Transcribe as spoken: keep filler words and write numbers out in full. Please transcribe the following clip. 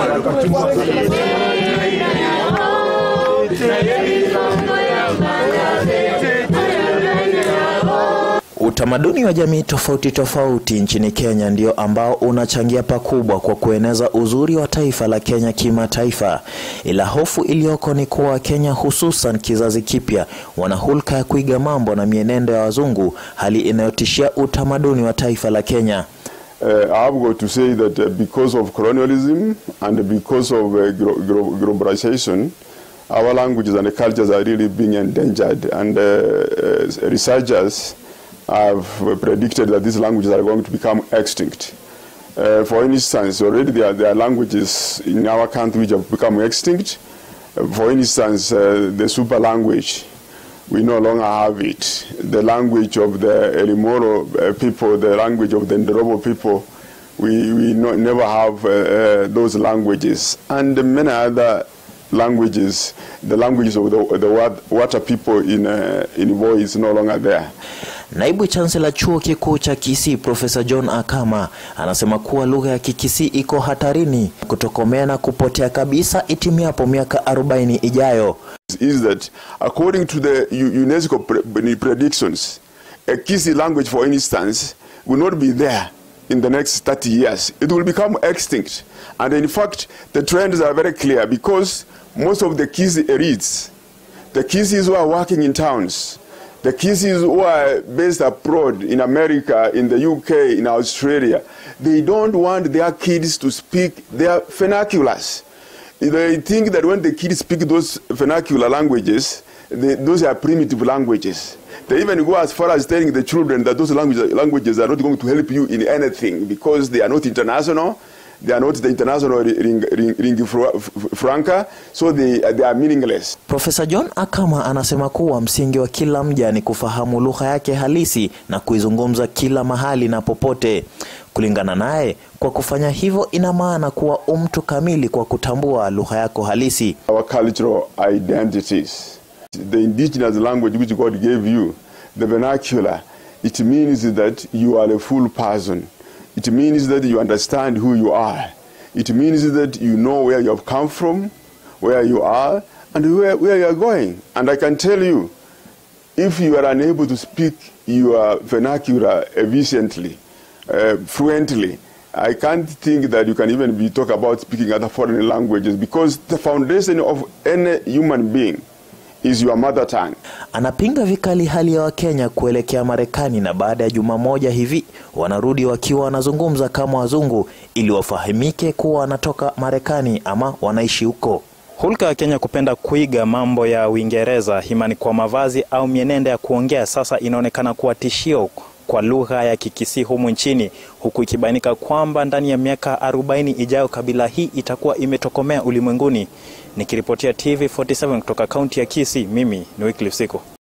Utamaduni wa jamii tofauti tofauti nchini Kenya ndio ambao unachangia pakubwa kwa kueneza uzuri wa taifa la Kenya kimataifa. Ila hofu iliyoko ni kuwa Kenya, hususan kizazi kipya, wana hulka ya kuiga mambo na mienendo ya wazungu, hali inayotishia utamaduni wa taifa la Kenya. Uh, I have got to say that uh, because of colonialism and because of uh, globalization, our languages and cultures are really being endangered, and uh, uh, researchers have predicted that these languages are going to become extinct. Uh, for instance, already there are, there are languages in our country which have become extinct. Uh, for instance, uh, the super language, we no longer have it. The language of the Elimoro uh, people, the language of the Ndorobo people, we, we no, never have uh, uh, those languages. And many other languages, the languages of the, the water people in, uh, in Voi is no longer there. Naibu Chancellor Chuo Kikuu cha Kisii Professor John Akama anasema kuwa lugha ya Kikisii iko hatarini kutokomea na kupotea kabisa itimiapo miaka arobaini ijayo. Is that according to the UNESCO predictions, a Kisii language, for instance, will not be there in the next thirty years. It will become extinct. And in fact, the trends are very clear because most of the Kisii elites, the Kisiis who are working in towns, the Kisiis who are based abroad in America, in the U K, in Australia, they don't want their kids to speak their vernaculars. They think that when the kids speak those vernacular languages, they, those are primitive languages. They even go as far as telling the children that those languages, languages are not going to help you in anything because they are not international. They are not the international lingua franca, so they, they are meaningless. Professor John Akama anasema kuwa msingi wa kila mja ni kufahamu lugha yake halisi na kuizungumza kila mahali na popote. Kulingana naye, kwa kufanya hivyo ina maana kuwa mtu kamili kwa kutambua lugha yako halisi. Our cultural identities, the indigenous language which God gave you, the vernacular, it means that you are a full person. It means that you understand who you are. It means that you know where you have come from, where you are, and where, where you are going. And I can tell you, if you are unable to speak your vernacular efficiently, uh, fluently, I can't think that you can even be talk about speaking other foreign languages, because the foundation of any human being is your mother tongue. Anapinga vikali hali ya Wakenya kuelekea Marekani, na baada ya juma moja hivi wanarudi wakiwa wanazungumza kama wazungu ili wafahamike kuwa wanatoka Marekani ama wanaishi huko. Hulka ya Kenya kupenda kuiga mambo ya Uingereza, imani kwa mavazi au mienendo ya kuongea, sasa inaonekana kuwa tishio kwa lugha ya Kikisii humu nchini, huku ikibainika kwamba ndani ya miaka arobaini ijayo kabila hii itakuwa imetokomea ulimwenguni. Nikiripotia T V arobaini na saba kutoka kaunti ya Kisii, mimi ni Wycliffe Siko.